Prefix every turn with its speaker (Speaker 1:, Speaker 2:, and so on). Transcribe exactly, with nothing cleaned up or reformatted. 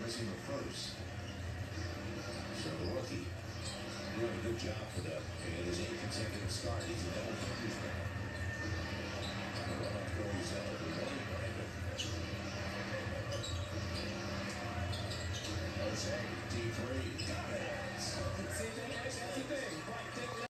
Speaker 1: missing the first. So the rookie doing a good job for them in his eighth consecutive start. He's a double figures now. The runoff goes uh, the running back. Jose, D three, got it.